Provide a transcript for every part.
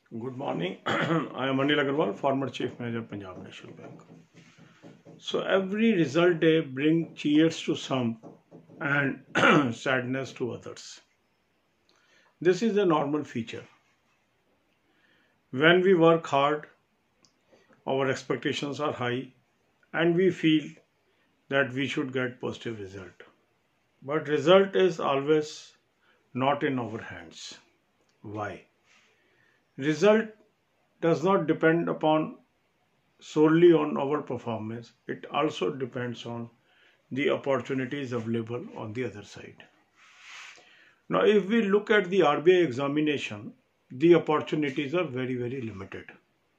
Good morning. I am Anil Agarwal, former Chief Manager, Punjab National Bank. So every result day brings cheers to some and sadness to others. This is a normal feature. When we work hard, our expectations are high and we feel that we should get positive result. But result is always not in our hands. Why? Result does not depend upon solely on our performance. It also depends on the opportunities available on the other side. Now, if we look at the RBI examination, the opportunities are very limited.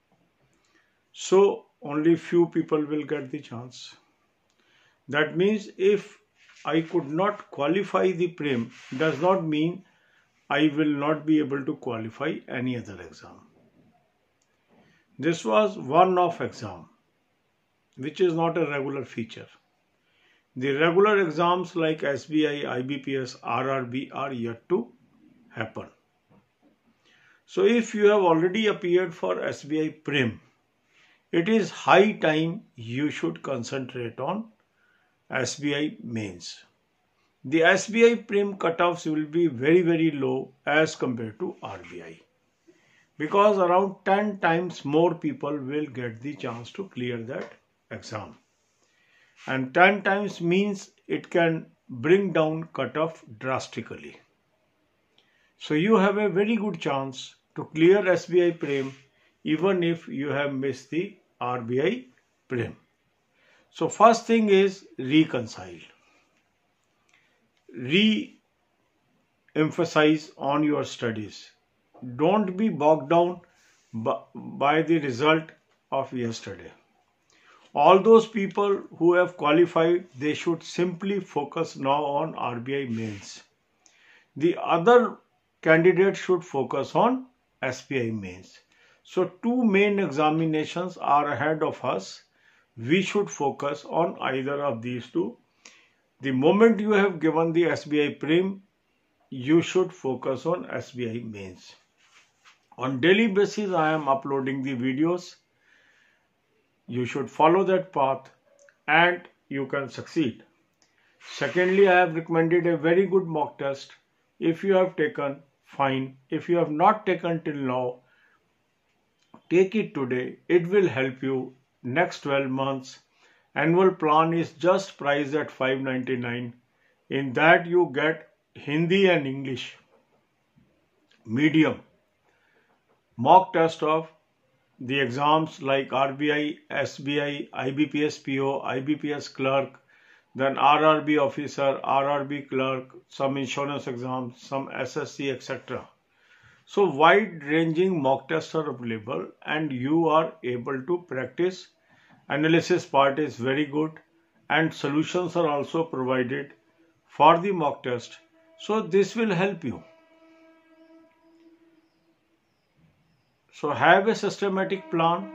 So, only few people will get the chance. That means if I could not qualify the prim, does not mean I will not be able to qualify any other exam. This was one-off exam, which is not a regular feature. The regular exams like SBI, IBPS, RRB are yet to happen. So if you have already appeared for SBI Prim, it is high time you should concentrate on SBI Mains. The SBI Prim cutoffs will be very low as compared to RBI, because around 10 times more people will get the chance to clear that exam. And 10 times means it can bring down cutoff drastically. So you have a very good chance to clear SBI Prim even if you have missed the RBI Prim. So first thing is reconcile. Re-emphasize on your studies. Don't be bogged down by the result of yesterday. All those people who have qualified, they should simply focus now on RBI Mains. The other candidates should focus on SBI Mains. So two main examinations are ahead of us. We should focus on either of these two. The moment you have given the SBI Prim, you should focus on SBI Mains. On daily basis, I am uploading the videos. You should follow that path and you can succeed. Secondly, I have recommended a very good mock test. If you have taken, fine. If you have not taken till now, take it today. It will help you next 12 months. Annual plan is just priced at $599. In that you get Hindi and English medium mock test of the exams like RBI, SBI, IBPS PO, IBPS clerk, then RRB officer, RRB clerk, some insurance exams, some SSC, etc. So wide ranging mock tests are available and you are able to practice. Analysis part is very good and solutions are also provided for the mock test. So this will help you. So have a systematic plan.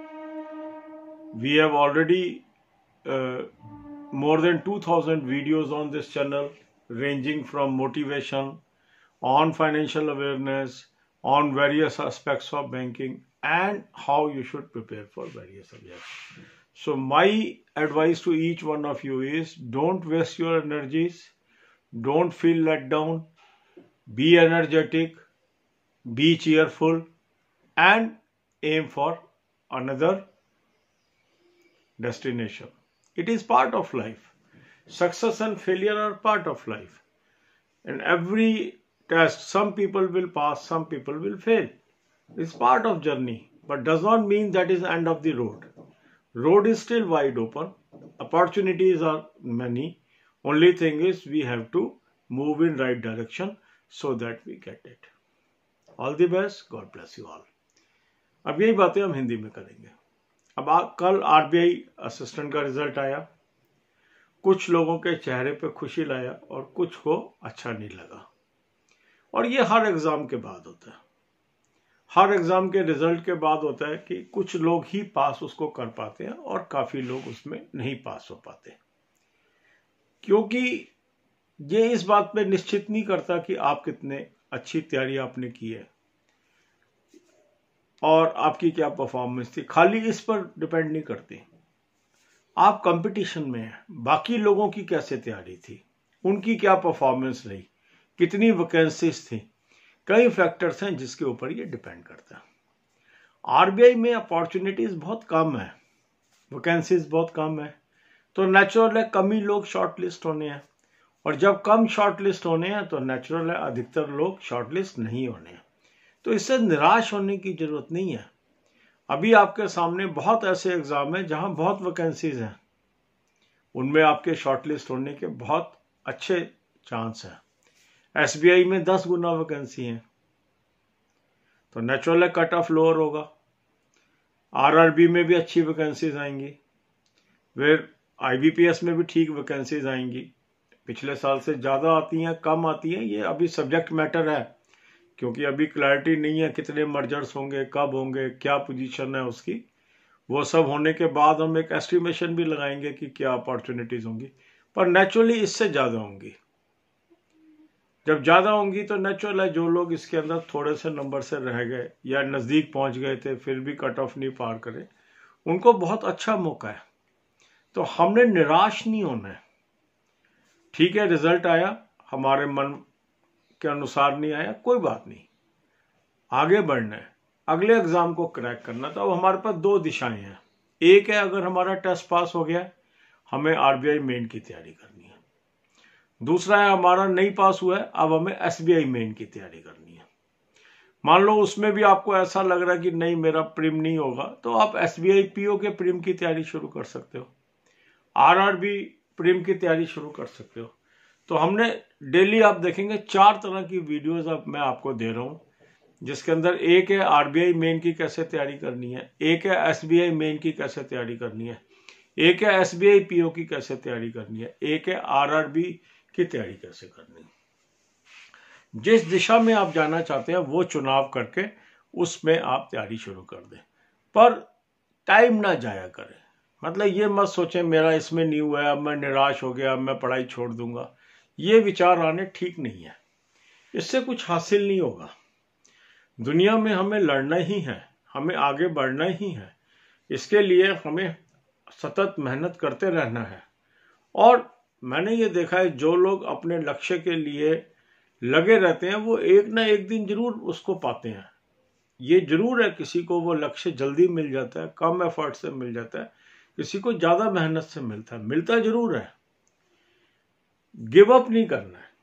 We have already more than 2000 videos on this channel, ranging from motivation, on financial awareness, on various aspects of banking and how you should prepare for various subjects. So my advice to each one of you is don't waste your energies, don't feel let down, be energetic, be cheerful and aim for another destination. It is part of life. Success and failure are part of life. In every test, some people will pass, some people will fail. It's part of journey, but does not mean that is the end of the road. Road is still wide open. Opportunities are many. Only thing is we have to move in right direction so that we get it. All the best. God bless you all. अब यही बातें हम हिंदी में करेंगे. अब कल RBI assistant का result आया. कुछ लोगों के चेहरे पे खुशी लाया और कुछ को अच्छा नहीं लगा. और ये हर एग्जाम के बाद होता है. हर एग्जाम के रिजल्ट के बाद होता है कि कुछ लोग ही पास उसको कर पाते हैं और काफी लोग उसमें नहीं पास हो पाते. क्योंकि ये इस बात पे निश्चित नहीं करता कि आप कितने अच्छी तैयारी आपने की है. और आपकी क्या परफॉर्मेंस थी, खाली इस पर डिपेंड नहीं करती। आप कंपटीशन में हैं, बाकी लोगों की कैसे तैयारी थी, उनकी क्या परफॉर्मेंस रही, कितनी वैकेंसीज थी, कई फैक्टर्स हैं जिसके ऊपर ये डिपेंड करता है। आरबीआई में अपॉर्चुनिटीज बहुत कम है, वैकेंसीज बहुत कम है, तो नेचुरल है कम ही लोग शॉर्ट लिस्ट होने हैं, और जब कम शॉर्ट लिस्ट होने हैं तो नेचुरल है अधिकतर लोग शॉर्ट लिस्ट नहीं होने हैं। तो इससे निराश होने की जरूरत नहीं है। अभी आपके सामने बहुत ऐसे एग्जाम हैं जहां बहुत वैकेंसीज हैं, उनमें आपके शॉर्टलिस्ट होने के बहुत अच्छे चांस हैं। एसबीआई में 10 गुना वैकेंसी है, तो नेचुरल है कट ऑफ लोअर होगा। आरआरबी में भी अच्छी वैकेंसीज आएंगी, फिर आईबीपीएस में भी ठीक वैकेंसीज आएंगी। पिछले साल से ज्यादा आती हैं कम आती हैं, ये अभी सब्जेक्ट मैटर है, क्योंकि अभी क्लैरिटी नहीं है कितने मर्जर्स होंगे, कब होंगे, क्या पोजीशन है उसकी। वो सब होने के बाद हम एक एस्टिमेशन भी लगाएंगे कि क्या अपॉर्चुनिटीज होंगी, पर नेचुरली इससे ज्यादा होंगी। जब ज्यादा होंगी तो नेचुरल है जो लोग इसके अंदर थोड़े से नंबर से रह गए या नजदीक पहुंच गए थे फिर भी कट ऑफ नहीं पार करे, उनको बहुत अच्छा मौका है। तो हमने निराश नहीं होना है। ठीक है, रिजल्ट आया, हमारे मन के अनुसार नहीं आया, कोई बात नहीं, आगे बढ़ना है, अगले एग्जाम को क्रैक करना। तो अब हमारे पास दो दिशाएं हैं। एक है अगर हमारा टेस्ट पास हो गया हमें आरबीआई मेन की तैयारी करनी है, दूसरा है हमारा नहीं पास हुआ है अब हमें एसबीआई मेन की तैयारी करनी है। मान लो उसमें भी आपको ऐसा लग रहा है कि नहीं मेरा प्रीम नहीं होगा, तो आप एसबीआई पीओ के प्रीम की तैयारी शुरू कर सकते हो, आरआरबी प्रीम की तैयारी शुरू कर सकते हो। तो हमने डेली आप देखेंगे 4 तरह की वीडियोस अब मैं आपको दे रहा हूं, जिसके अंदर एक है आरबीआई मेन की कैसे तैयारी करनी है, एक है एसबीआई मेन की कैसे तैयारी करनी है, एक है एसबीआई पीओ की कैसे तैयारी करनी है, एक है आरआरबी की तैयारी कैसे करनी है। जिस दिशा में आप जाना चाहते हैं वो चुनाव करके उसमें आप तैयारी शुरू कर दें, पर टाइम ना जाया करें। मतलब ये मत सोचें मेरा इसमें नहीं हुआ है अब मैं निराश हो गया, अब मैं पढ़ाई छोड़ दूंगा, ये विचार आने ठीक नहीं है, इससे कुछ हासिल नहीं होगा। दुनिया में हमें लड़ना ही है, हमें आगे बढ़ना ही है, इसके लिए हमें सतत मेहनत करते रहना है। और मैंने ये देखा है जो लोग अपने लक्ष्य के लिए लगे रहते हैं वो एक ना एक दिन जरूर उसको पाते हैं। ये जरूर है किसी को वो लक्ष्य जल्दी मिल जाता है, कम एफर्ट से मिल जाता है, किसी को ज्यादा मेहनत से मिलता जरूर है। गिव अप नहीं करना है।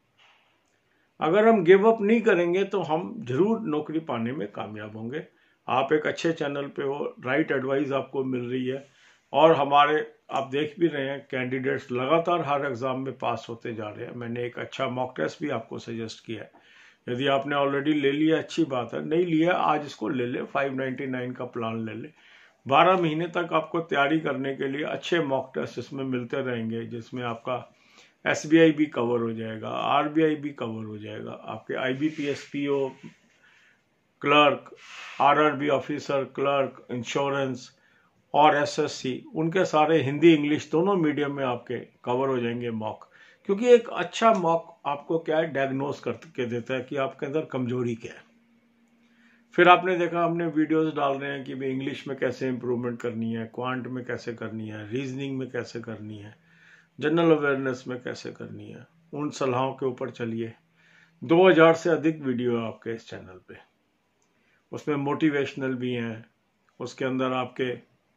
अगर हम गिव अप नहीं करेंगे तो हम जरूर नौकरी पाने में कामयाब होंगे। आप एक अच्छे चैनल पे हो, राइट एडवाइस आपको मिल रही है, और हमारे आप देख भी रहे हैं कैंडिडेट्स लगातार हर एग्जाम में पास होते जा रहे हैं। मैंने एक अच्छा मॉक टेस्ट भी आपको सजेस्ट किया है, यदि आपने ऑलरेडी ले लिया अच्छी बात है, नहीं लिया आज इसको ले ले, 599 का प्लान ले ले। 12 महीने तक आपको तैयारी करने के लिए अच्छे मॉक टेस्ट इसमें मिलते रहेंगे, जिसमें आपका एसबीआई भी कवर हो जाएगा, आरबीआई भी कवर हो जाएगा, आपके IBPS PO clerk, RRB officer clerk, insurance और एसएससी, उनके सारे हिंदी इंग्लिश दोनों मीडियम में आपके कवर हो जाएंगे मॉक। क्योंकि एक अच्छा मॉक आपको क्या है डायग्नोस करके देता है कि आपके अंदर कमजोरी क्या है। फिर आपने देखा हमने वीडियोस डाल रहे हैं कि भाई इंग्लिश में कैसे इंप्रूवमेंट करनी है, क्वांट में कैसे करनी है, रीजनिंग में कैसे करनी है, जनरल अवेयरनेस में कैसे करनी है। उन सलाहों के ऊपर चलिए। 2000 से अधिक वीडियो है आपके इस चैनल पे, उसमें मोटिवेशनल भी हैं, उसके अंदर आपके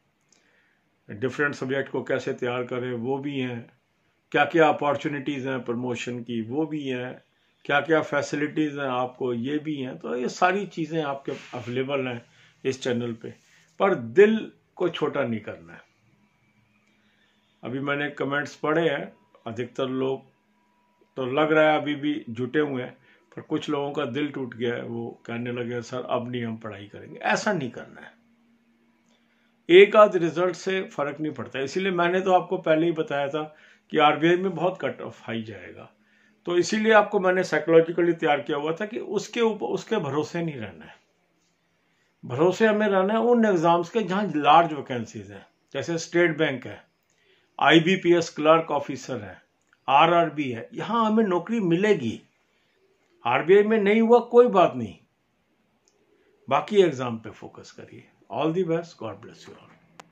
डिफरेंट सब्जेक्ट को कैसे तैयार करें वो भी हैं, क्या क्या अपॉर्चुनिटीज हैं प्रमोशन की वो भी हैं, क्या क्या फैसिलिटीज हैं आपको ये भी हैं। तो ये सारी चीजें आपके अवेलेबल हैं इस चैनल पे, पर दिल को छोटा नहीं करना है। अभी मैंने कमेंट्स पढ़े हैं, अधिकतर लोग तो लग रहा है अभी भी जुटे हुए हैं, पर कुछ लोगों का दिल टूट गया है, वो कहने लगे सर अब नहीं हम पढ़ाई करेंगे। ऐसा नहीं करना है, एक आध रिजल्ट से फर्क नहीं पड़ता। इसीलिए मैंने तो आपको पहले ही बताया था कि आरबीआई में बहुत कट ऑफ हाई जाएगा, तो इसीलिए आपको मैंने साइकोलॉजिकली तैयार किया हुआ था कि उसके ऊपर उसके भरोसे नहीं रहना है। भरोसे हमें रहना है उन एग्जाम्स के जहां लार्ज वैकेंसीज हैं, जैसे स्टेट बैंक है, आईबीपीएस क्लर्क ऑफिसर है, आरआरबी है, यहां हमें नौकरी मिलेगी। आरबीआई में नहीं हुआ कोई बात नहीं, बाकी एग्जाम पे फोकस करिए. All the best. God bless you all.